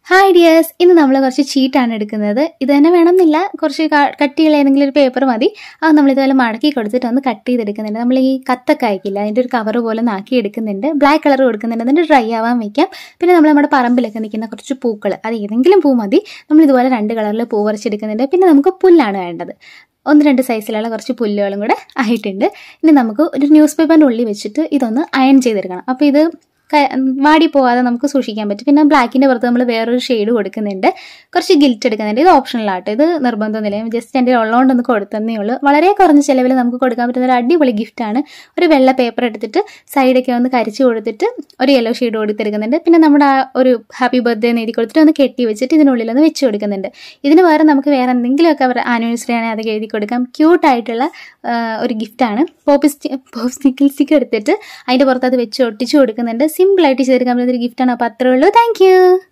Hi dears, ഇന്ന് നമ്മൾ കുറച്ച് ചീട്ടാണ് എടുക്കുന്നത്. ഇത് തന്നെ വേണമെന്നില്ല, കുറച്ച് കട്ടിയുള്ള ഏതെങ്കിലും ഒരു പേപ്പർ മതി. അത് നമ്മൾ ഇതുപോലെ മടക്കി കൊടുത്തിട്ട് ഒന്ന് കട്ട് ചെയ്തെടുക്കുന്നുണ്ട്. നമ്മൾ ഈ കത്തൊക്കെ അയക്കില്ല, അതിൻ്റെ ഒരു കവർ പോലെ നാക്കി എടുക്കുന്നുണ്ട്. ബ്ലാക്ക് കളർ കൊടുക്കുന്നുണ്ട്, അതിൻ്റെ ഡ്രൈ ആവാൻ വയ്ക്കാം. പിന്നെ നമ്മൾ നമ്മുടെ പറമ്പിലൊക്കെ നിൽക്കുന്ന കുറച്ച് പൂക്കൾ, അത് ഏതെങ്കിലും പൂ മതി. നമ്മൾ ഇതുപോലെ 2 കളറിൽ പൂ പറിച്ചെടുക്കുന്നുണ്ട്. പിന്നെ നമുക്ക് പുല്ലാണ് വേണ്ടത്. 1-2 സൈസിലുള്ള കുറച്ച് പുല്ലുകളും കൂടെ ആയിട്ടുണ്ട്. ഇനി നമുക്ക് ഒരു ന്യൂസ് പേപ്പറിൻ്റെ ഉള്ളിൽ വെച്ചിട്ട് ഇതൊന്ന് അയൺ ചെയ്തെടുക്കണം. അപ്പോൾ ഇത് വാടി പോവാതെ നമുക്ക് സൂക്ഷിക്കാൻ പറ്റും. പിന്നെ ബ്ലാക്കിൻ്റെ പുറത്ത് നമ്മൾ വേറൊരു ഷെയ്ഡ് കൊടുക്കുന്നുണ്ട്, കുറച്ച് ഗിൽറ്റ് എടുക്കുന്നുണ്ട്. ഇത് ഓപ്ഷണലാട്ടോ, ഇത് നിർബന്ധമൊന്നുമില്ല. ജസ്റ്റ് എൻ്റെ ഉള്ളതുകൊണ്ടൊന്ന് കൊടുത്തന്നേ ഉള്ളൂ. വളരെ കുറഞ്ഞ ചിലവിൽ നമുക്ക് കൊടുക്കാൻ പറ്റുന്ന ഒരു അടിപൊളി ഗിഫ്റ്റാണ്. ഒരു വെള്ള പേപ്പർ എടുത്തിട്ട് സൈഡൊക്കെ ഒന്ന് കരിച്ച് കൊടുത്തിട്ട് ഒരു യെല്ലോ ഷെയ്ഡ് കൊടുത്തെടുക്കുന്നുണ്ട്. പിന്നെ നമ്മുടെ ആ ഒരു ഹാപ്പി ബർത്ത്ഡേ എന്ന് എഴുതി കൊടുത്തിട്ട് ഒന്ന് കെട്ടി വെച്ചിട്ട് ഇതിനുള്ളിലൊന്ന് വെച്ച് കൊടുക്കുന്നുണ്ട്. ഇതിന് വേറെ നമുക്ക് വേറെ എന്തെങ്കിലുമൊക്കെ ആനിവേഴ്സറി ആണെങ്കിൽ അതൊക്കെ എഴുതി കൊടുക്കാം. ക്യൂട്ടായിട്ടുള്ള ഒരു ഗിഫ്റ്റാണ്. പോപ്പ് സ്റ്റിക്ക് എടുത്തിട്ട് അതിൻ്റെ പുറത്ത് അത് വെച്ച് ഒട്ടിച്ച് കൊടുക്കുന്നുണ്ട്. സിമ്പിളായിട്ട് ചെയ്തെടുക്കാൻ പറ്റുന്ന ഒരു ഗിഫ്റ്റാണ്. അപ്പോൾ അത്രേ ഉള്ളൂ. Thank U.